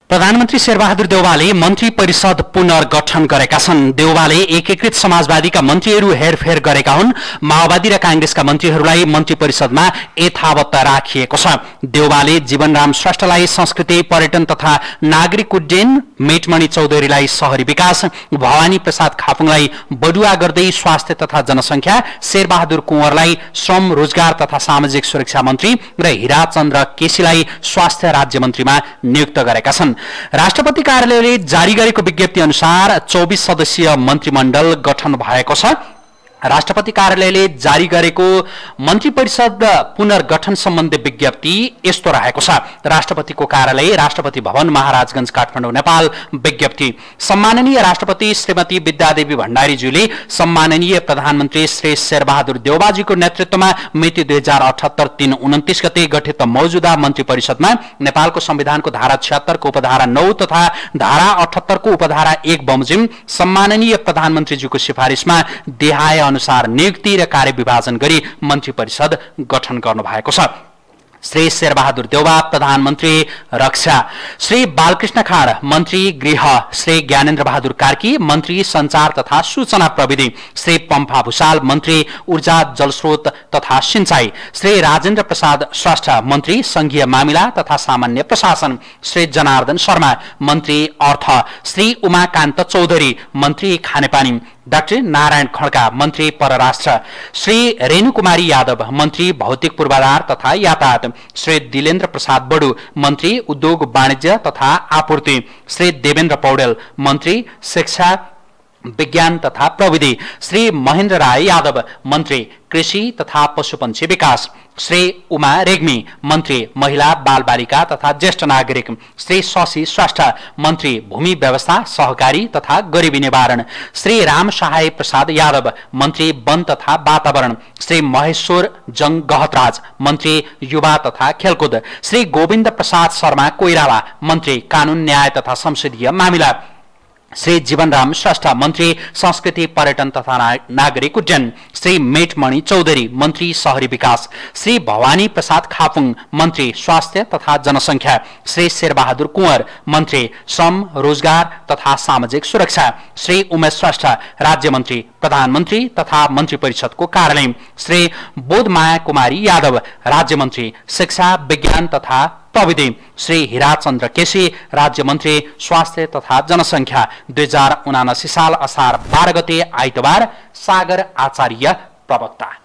प्रधानमन्त्री शेरबहादुर देउवाले मन्त्री परिषद पुनर्गठन गरेका छन्। देउवाले एकीकृत समाजवादीका मन्त्रीहरू हेरफेर गरेका हुन्। माओवादी र कांग्रेसका मन्त्रीहरूलाई मन्त्री परिषदमा यथावत राखिएको छ। देउवाले जीवनराम श्रेष्ठलाई संस्कृति पर्यटन तथा नागरिक उड्डयन, मेटमणि चौधरीलाई शहरी विकास, भवानी प्रसाद खापुङलाई बडुवा गर्दै स्वास्थ्य तथा जनसंख्या, शेरबहादुर कुँवरलाई श्रम रोजगार तथा सामाजिक सुरक्षा मन्त्री र हीराचन्द्र केसीलाई स्वास्थ्य राज्य मन्त्रीमा नियुक्त गरेका छन्। राष्ट्रपति कार्यालयले जारी गरेको विज्ञप्ति अनुसार 24 सदस्यीय मन्त्रीमण्डल गठन भएको छ। राष्ट्रपति कार्यालयले जारी गरेको मन्त्री परिषद पुनर्गठन सम्बन्धी विज्ञप्ति यस्तो रहेको छ। राष्ट्रपतिको कार्यालय, राष्ट्रपति भवन, महाराजगंज, काठमाडौँ, नेपाल। विज्ञप्ति। सम्माननीय राष्ट्रपति श्रीमती विद्यादेवी भण्डारीज्यूले सम्माननीय प्रधानमन्त्री श्री शेरबहादुर देउवाजीको नेतृत्वमा मिति 2078-3-29 गते गठित मौजूदा मन्त्री परिषदमा नेपालको संविधानको धारा 76 को उपधारा 9 तथा धारा 78 को उपधारा 1 बमोजिम सम्माननीय प्रधानमन्त्रीज्यूको सिफारिशमा देहाय अनुसार नियुक्ति र कार्यविभाजन गरी मन्त्री परिषद गठन गर्नु भएको छ। श्री शेरबहादुर देउवा प्रधानमन्त्री रक्षा, श्री बालकृष्ण खाँड मन्त्री गृह, श्री ज्ञानेन्द्र बहादुर कार्की मन्त्री संचार तथा सूचना प्रविधि, श्री पम्फा भूषाल मन्त्री ऊर्जा जलस्रोत तथा सिंचाई, श्री राजेन्द्र प्रसाद श्रेष्ठ मन्त्री संघीय मामिला तथा सामान्य प्रशासन, श्री जनार्दन शर्मा मन्त्री अर्थ, श्री उमाकान्त चौधरी मन्त्री खानेपानी, डाक्टर नारायण खड्का मन्त्री परराष्ट्र, श्री रेणुकुमारी यादव मन्त्री भौतिक पूर्वाधार तथा यातायात, श्री दिलेन्द्र प्रसाद बडु मन्त्री उद्योग वाणिज्य तथा आपूर्ति, श्री देवेन्द्र पौडेल मन्त्री शिक्षा विज्ञान तथा प्रविधि, श्री महेन्द्र राय यादव मन्त्री कृषि तथा पशुपन्छी विकास, श्री उमा रेग्मी मन्त्री महिला बाल बालिका तथा ज्येष्ठ नागरिक, श्री शशि श्रेष्ठ मन्त्री भूमि व्यवस्था सहकारी तथा गरिबी निवारण, श्री राम सहाय प्रसाद यादव मन्त्री वन तथा वातावरण, श्री महेश्वर जंग गहतराज मन्त्री युवा तथा खेलकुद, श्री गोविन्द प्रसाद शर्मा कोइराला मन्त्री कानून न्याय तथा संसदीय मामिला, श्री जीवनराम श्रेष्ठ मन्त्री संस्कृति पर्यटन तथा नागरिक उड्डयन, श्री मेटमणि चौधरी मन्त्री शहरी विकास, श्री भवानी प्रसाद खापुङ मन्त्री स्वास्थ्य तथा जनसंख्या, श्री शेरबहादुर कुँवर मन्त्री श्रम रोजगार तथा सामाजिक सुरक्षा, श्री उमेश श्रेष्ठ राज्य मन्त्री प्रधानमन्त्री तथा मन्त्री परिषदको कार्यालय, श्री बोधमाया कुमारी यादव राज्य मन्त्री शिक्षा विज्ञान तथा प्रविधि, श्री हीराचन्द्र केसी राज्य मन्त्री स्वास्थ्य तथा जनसंख्या। 2079 साल असार 12 गते आइतबार। सागर आचार्य प्रवक्ता।